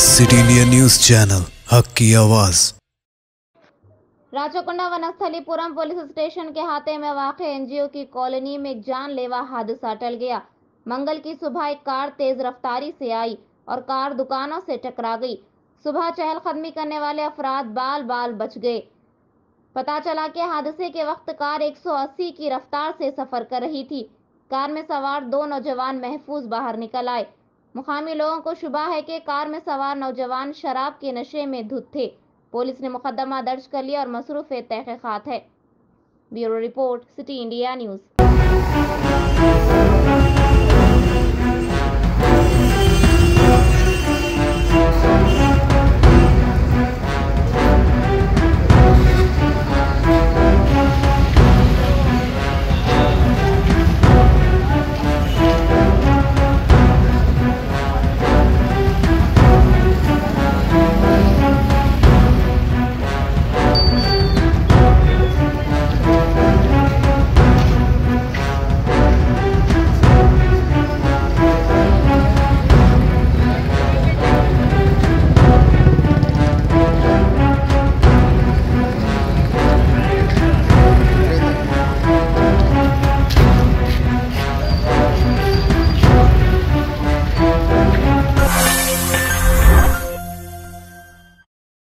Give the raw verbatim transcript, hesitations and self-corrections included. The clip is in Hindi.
सिटी इंडिया न्यूज चैनल, हक की आवाज। राचकोंडा वनस्थलीपुरम पुलिस स्टेशन के हाथे में वाक़ एनजीओ की कॉलोनी में एक जानलेवा हादसा टल गया। मंगल की सुबह एक कार तेज रफ्तारी से आई और कार दुकानों से टकरा गई। सुबह चहलकदमी करने वाले अफराद बाल बाल बच गए। पता चला कि हादसे के वक्त कार एक सौ अस्सी की रफ्तार से सफर कर रही थी। कार में सवार दो नौजवान महफूज बाहर निकल आए। मुकामी लोगों को शुबा है कि कार में सवार नौजवान शराब के नशे में धुत थे। पुलिस ने मुकदमा दर्ज कर लिया और मसरूफ तहकीकात है। Bureau report, city India news.